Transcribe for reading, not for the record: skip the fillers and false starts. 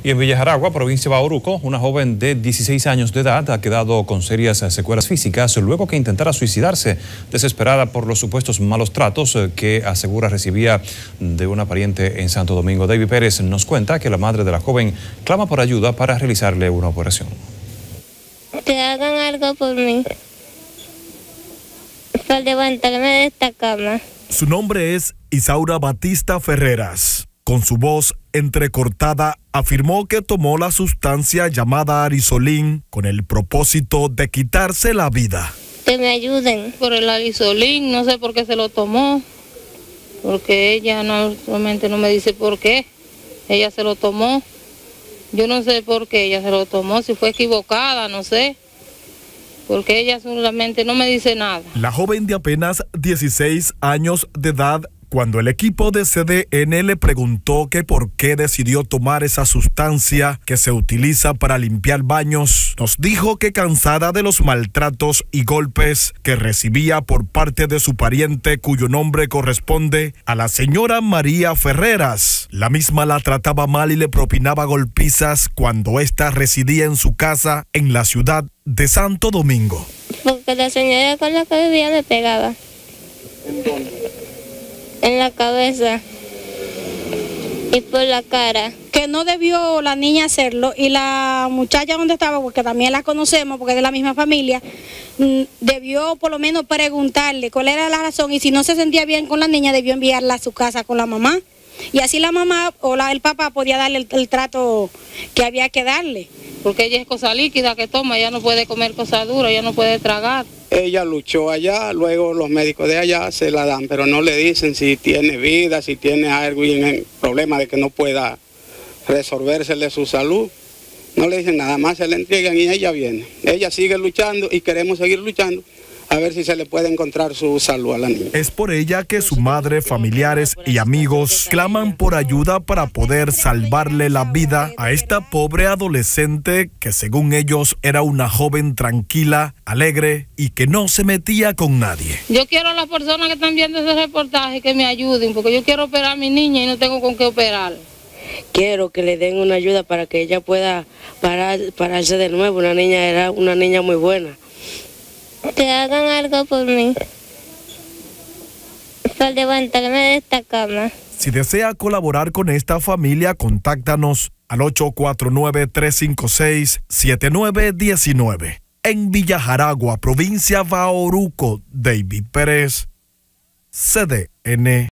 Y en Villa Jaragua, provincia de Bauruco, una joven de 16 años de edad ha quedado con serias secuelas físicas luego que intentara suicidarse, desesperada por los supuestos malos tratos que asegura recibía de una pariente en Santo Domingo. David Pérez nos cuenta que la madre de la joven clama por ayuda para realizarle una operación. Que hagan algo por mí, para levantarme de esta cama. Su nombre es Isaura Batista Ferreras. Con su voz entrecortada, afirmó que tomó la sustancia llamada Arisolín con el propósito de quitarse la vida. Que me ayuden. Por el Arisolín, no sé por qué se lo tomó, porque ella realmente no me dice por qué. Ella se lo tomó. Yo no sé por qué ella se lo tomó, si fue equivocada, no sé. Porque ella solamente no me dice nada. La joven de apenas 16 años de edad, cuando el equipo de CDN le preguntó que por qué decidió tomar esa sustancia que se utiliza para limpiar baños, nos dijo que cansada de los maltratos y golpes que recibía por parte de su pariente, cuyo nombre corresponde a la señora María Ferreras. La misma la trataba mal y le propinaba golpizas cuando ésta residía en su casa en la ciudad de Santo Domingo. Porque la señora con la que vivía me pegaba. ¿En dónde? En la cabeza y por la cara. Que no debió la niña hacerlo, y la muchacha donde estaba, porque también la conocemos porque es de la misma familia, debió por lo menos preguntarle cuál era la razón, y si no se sentía bien con la niña debió enviarla a su casa con la mamá, y así la mamá o el papá podía darle el trato que había que darle. Porque ella es cosa líquida que toma, ella no puede comer cosas duras, ella no puede tragar. Ella luchó allá, luego los médicos de allá se la dan, pero no le dicen si tiene vida, si tiene algo y el problema de que no pueda resolvérsele su salud. No le dicen nada más, se le entregan y ella viene. Ella sigue luchando y queremos seguir luchando a ver si se le puede encontrar su salud a la niña. Es por ella que su madre, familiares y amigos claman por ayuda para poder salvarle la vida a esta pobre adolescente que, según ellos, era una joven tranquila, alegre y que no se metía con nadie. Yo quiero a las personas que están viendo ese reportaje que me ayuden, porque yo quiero operar a mi niña y no tengo con qué operar. Quiero que le den una ayuda para que ella pueda pararse de nuevo. Una niña era una niña muy buena. Que hagan algo por mí, para levantarme de esta cama. Si desea colaborar con esta familia, contáctanos al 849-356-7919. En Villa Jaragua, provincia de Bauruco, David Pérez, CDN.